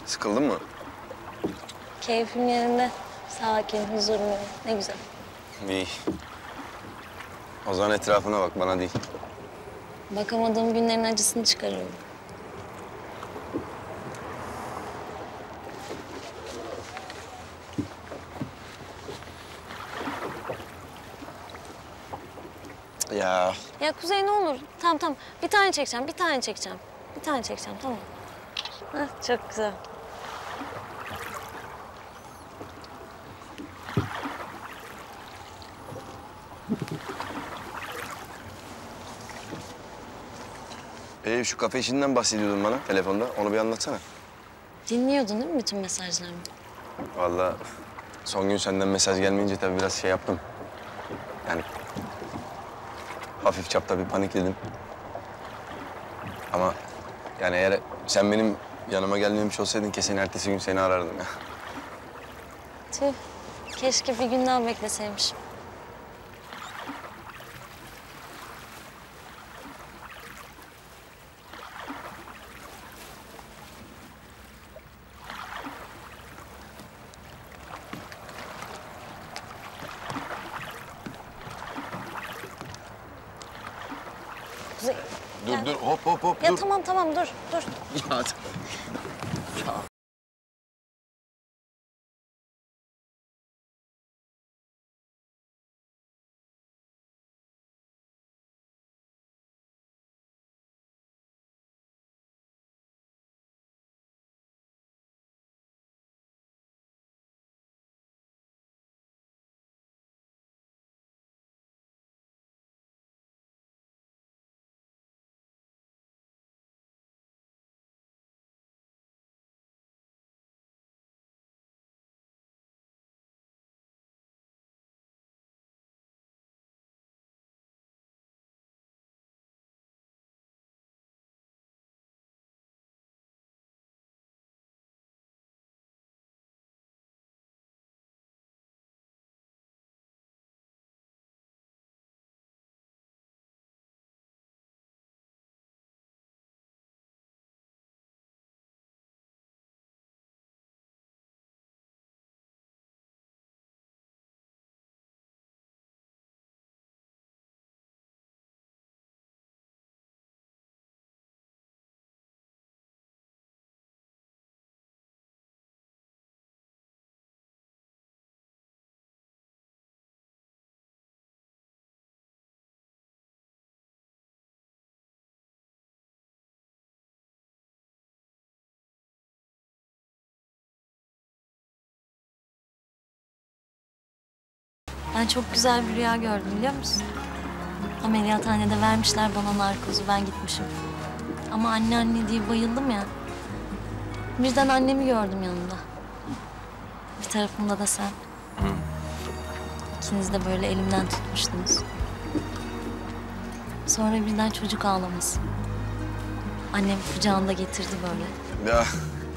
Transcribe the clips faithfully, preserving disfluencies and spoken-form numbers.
Sıkıldın mı? Keyfim yerinde. Sakin, huzurlu. Ne güzel. İyi. O zaman etrafına bak, bana değil. Bakamadığım günlerin acısını çıkarıyorum. Ya Ya Kuzey ne olur. Tamam tamam. Bir tane çekeceğim, bir tane çekeceğim. Bir tane çekeceğim, tamam. Hah, çok güzel. ee, şu kafe işinden bahsediyordun bana telefonda. Onu bir anlatsana. Dinliyordun değil mi bütün mesajlarımı? Vallahi son gün senden mesaj gelmeyince tabii biraz şey yaptım. Yani hafif çapta bir panikledim. Ama yani eğer sen benim yanıma gelmemiş olsaydın kesin ertesi gün seni arardım ya. Tüh. Keşke bir gün daha bekleseymişim. Kuzey. Dur gel. dur hop hop hop Ya dur. tamam tamam dur dur. Ya, Ben çok güzel bir rüya gördüm biliyor musun? Ameliyathanede vermişler bana narkozu, ben gitmişim. Ama anne anne diye bayıldım ya. Birden annemi gördüm yanında. Bir tarafımda da sen. İkiniz de böyle elimden tutmuştunuz. Sonra birden çocuk ağlaması. Annem kucağında getirdi böyle. ya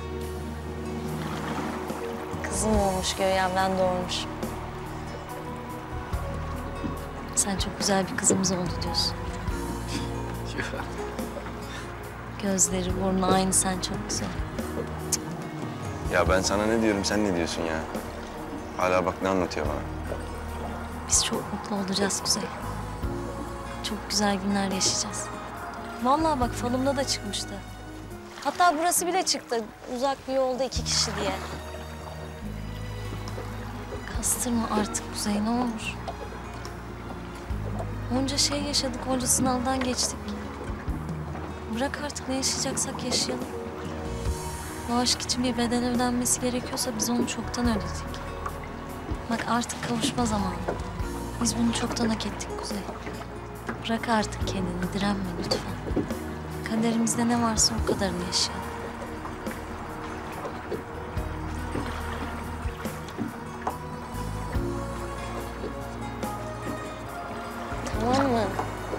Kızım olmuş göğe, ben doğurmuş. Sen çok güzel bir kızımız oldu diyorsun. Gözleri, burnu aynı, sen çok güzel. ya ben sana ne diyorum, sen ne diyorsun ya? Hala bak ne anlatıyor bana. Biz çok mutlu olacağız Kuzey. Çok güzel günler yaşayacağız. Vallahi bak falımda da çıkmıştı. Hatta burası bile çıktı. Uzak bir yolda iki kişi diye. Kastırma artık Kuzey, ne olur. Onca şey yaşadık, onca sınavdan geçtik. Bırak artık, ne yaşayacaksak yaşayalım. Bu aşk için bir bedel ödenmesi gerekiyorsa biz onu çoktan ödedik. Bak artık kavuşma zamanı. Biz bunu çoktan hak ettik Kuzey. Bırak artık kendini, direnme lütfen. Kaderimizde ne varsa o kadarını yaşayalım. Tamam mı?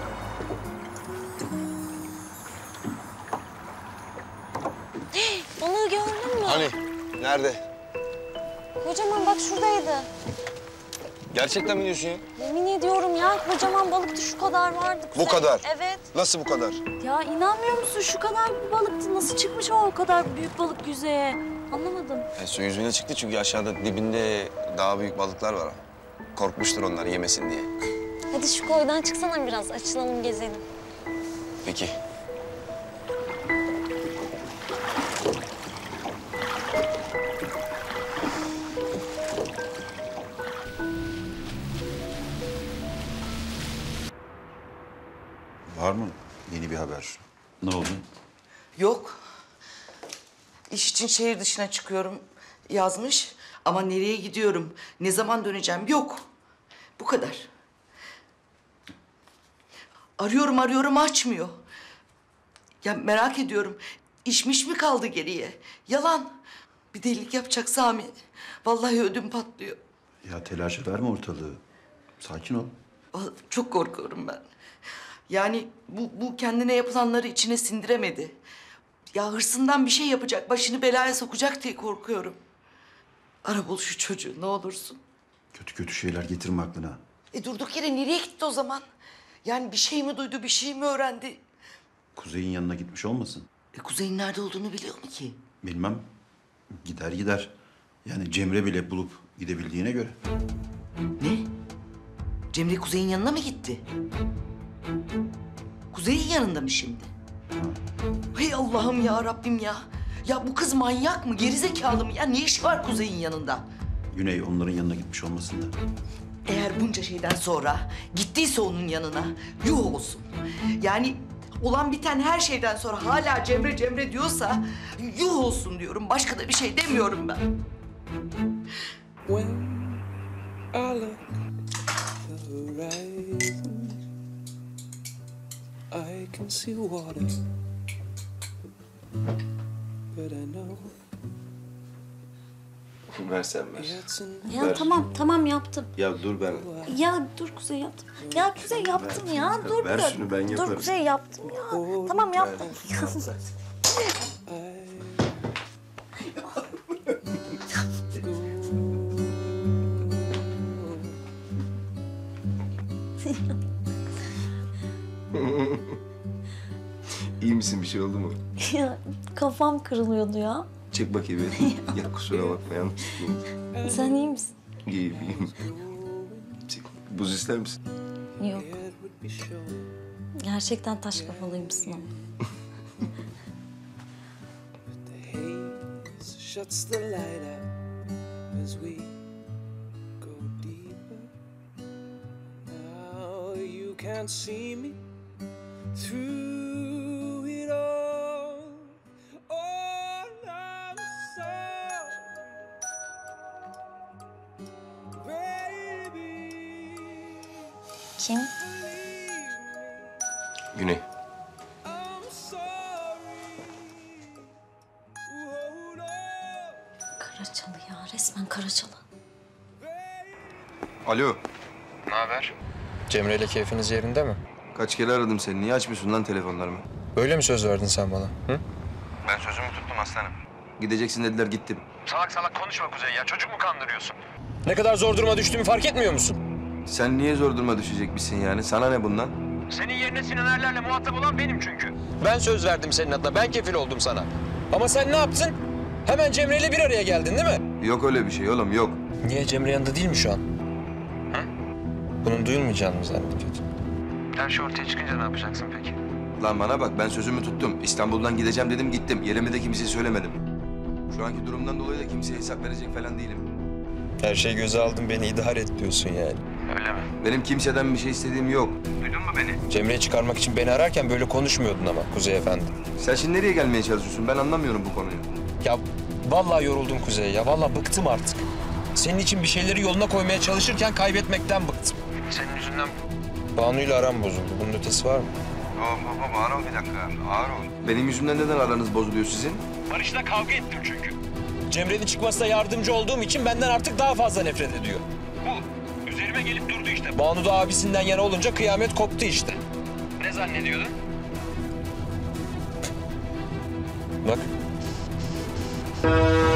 Balığı gördün mü? Hani? Nerede? Kocaman, bak şuradaydı. Gerçekten mi diyorsun ya? Yemin ediyorum ya, kocaman balıktı, şu kadar vardı Kuzey. Bu kadar? Evet. Nasıl bu kadar? Ya inanmıyor musun? Şu kadar bir balıktı. Nasıl çıkmış o o kadar büyük balık yüzeye? Anlamadım. E, su yüzüne çıktı çünkü aşağıda dibinde daha büyük balıklar var. Korkmuştur onlar yemesin diye. Hadi şu koydan çıksana biraz. Açılalım, gezelim. Peki. Var mı yeni bir haber? Ne oldu? Yok. İş için şehir dışına çıkıyorum yazmış. Ama nereye gidiyorum, ne zaman döneceğim yok. Bu kadar. Arıyorum arıyorum açmıyor. Ya merak ediyorum. İşmiş mi kaldı geriye? Yalan. Bir delilik yapacak Sami. Vallahi ödüm patlıyor. Ya telaş verme ortalığı. Sakin ol. Vallahi çok korkuyorum ben. Yani bu, bu kendine yapılanları içine sindiremedi. Ya hırsından bir şey yapacak, başını belaya sokacak diye korkuyorum. Ara bul şu çocuğu ne olursun. Kötü kötü şeyler getirme aklına. E durduk yere nereye gitti o zaman? Yani bir şey mi duydu, bir şey mi öğrendi? Kuzey'in yanına gitmiş olmasın? E Kuzey'in nerede olduğunu biliyor mu ki? Bilmem. Gider gider. Yani Cemre bile bulup gidebildiğine göre. Ne? Cemre Kuzey'in yanına mı gitti? Kuzey'in yanında mı şimdi? Hey Allah'ım ya Rabbim ya. Ya bu kız manyak mı, gerizekalı mı? Ya ne işi var Kuzey'in yanında? Güney onların yanına gitmiş olmasın da. Eğer bunca şeyden sonra gittiyse onun yanına yuh olsun. Yani olan biten her şeyden sonra hala Cemre Cemre diyorsa yuh olsun diyorum. Başka da bir şey demiyorum ben. When I look at the horizon, I can see water, but I know Versen ver. it's in Ya tamam, tamam yaptım. Ya dur ben. Ya dur Kuzey yaptım. Ya Kuzey yaptım ya. Dur ver dur. şunu, ben Dur yaparım. Kuzey yaptım ya. Tamam yaptım. İyi misin? Bir şey oldu mu? Ya kafam kırılıyordu ya. Çek bakayım bir. Ya kusura bakma yanlış. Sen iyi misin? İyiyim, iyiyim. Çek. Buz ister misin? Yok. it would be sure. Gerçekten taş kafalıymışsın ama. The haze shuts the light out as we go deeper. Now you can't see me through it all. Oh, I'm sorry, baby. Kim? Güney. I'm sorry. Oh, no. Karaçalı ya. Resmen Karaçalı. Alo. Cemre ile keyfiniz yerinde mi? Kaç kere aradım seni. Niye açmıyorsun lan telefonlarımı? Böyle mi söz verdin sen bana? Hı? Ben sözümü tuttum aslanım. Gideceksin dediler, gittim. Salak salak konuşma Kuzey ya. Çocuk mu kandırıyorsun? Ne kadar zor duruma düştüğümü fark etmiyor musun? Sen niye zor duruma düşecekmişsin yani? Sana ne bundan? Senin yerine Sinan Erler'le muhatap olan benim çünkü. Ben söz verdim senin adına. Ben kefil oldum sana. Ama sen ne yaptın? Hemen Cemre ile bir araya geldin değil mi? Yok öyle bir şey oğlum, yok. Niye Cemre yanında değil mi şu an? Hı? Bunun duyulmayacağını mı zannediyorsun? Her şey ortaya çıkınca ne yapacaksın peki? Lan bana bak, ben sözümü tuttum. İstanbul'dan gideceğim dedim, gittim. Yerimi de kimseye söylemedim. Şu anki durumdan dolayı da kimseye hesap verecek falan değilim. Her şeyi göze aldın, beni idare et diyorsun yani. Öyle mi? Benim kimseden bir şey istediğim yok. Cemre'yi çıkarmak için beni ararken böyle konuşmuyordun ama Kuzey Efendi. Sen şimdi nereye gelmeye çalışıyorsun? Ben anlamıyorum bu konuyu. Ya vallahi yoruldum Kuzey ya. Vallahi bıktım artık. Senin için bir şeyleri yoluna koymaya çalışırken kaybetmekten bıktım. Senin yüzünden Banu'yla aram bozuldu. Bunun ötesi var mı? Hop hop hop, ağır ol bir dakika. Ağır ol. Benim yüzümden neden aranız bozuluyor sizin? Barış'la kavga ettim çünkü. Cemre'nin çıkmasına yardımcı olduğum için benden artık daha fazla nefret ediyor. Bu. Üzerime gelip durdu işte. Banu da abisinden yana olunca kıyamet koptu işte. Ne zannediyordun? Bak.